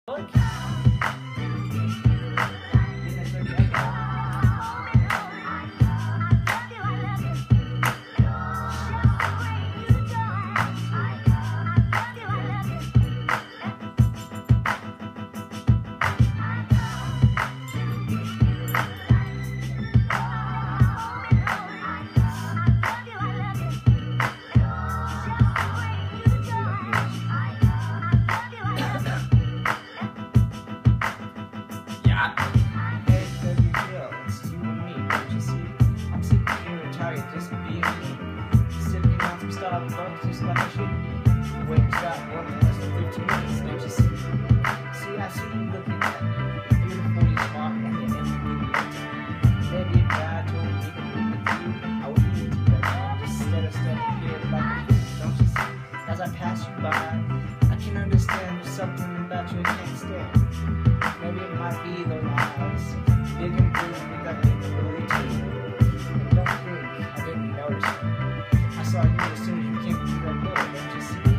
Just like I should. Wait, stop working less than 15 minutes. Don't you see? See, I see you looking at me. Beautiful, you smart, and you're everything. Maybe if God told me he could be with you, I would be with you right now. Just instead of standing here like a fool. Don't you see? As I pass you by, I can understand there's something about you I can't stand. Maybe it might be those eyes, big and blue, with that big ability too. And don't think I didn't notice you. I saw you as soon as you came through that door, don't you see?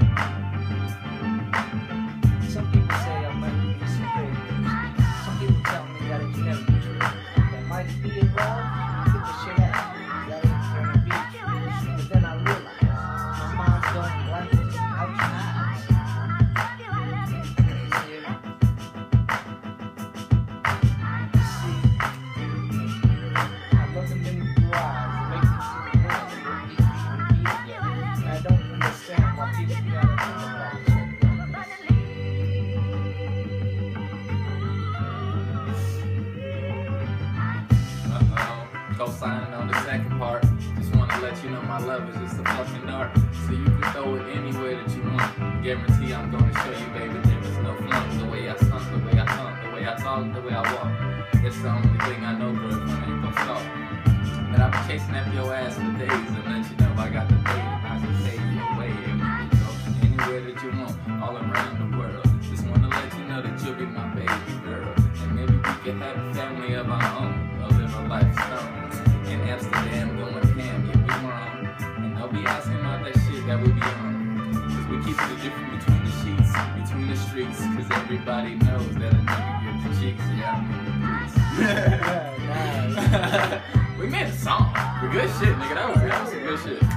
Some people say I might be some great news. Some people tell me that it's never true. That might be in love, get the shit out. That ain't gonna be true. But then I realize my mind's going blank just out your eyes. I love them in the blue eyes. It makes me see the world that we're even together. And I don't understand why people do that about each other. Co-signing on the second part. Just wanna let you know my love is just a fucking art. So you can throw it any way that you want. Guarantee I'm gonna show you, baby, there is no flunk. The way I sunk, the way I thunk, the way I talk, the way I walk. It's the only thing I know, girl, I ain't gon' stop. But I've been chasing after your ass for days and let you know I got the bait and I can take you away. And we can go anywhere that you want, all around the world. Just wanna let you know that you'll be my baby girl. And maybe we can have a family of our own, or live a life stone. In Amsterdam, going ham, yeah, we wrong. And I'll be asking about that shit that we be on. Cause we keep it different between the sheets, between the streets. Cause everybody knows that a nigga get the cheeks, yeah, I'm in the streets. Nice. We made a song. Good shit, nigga. That was some good shit.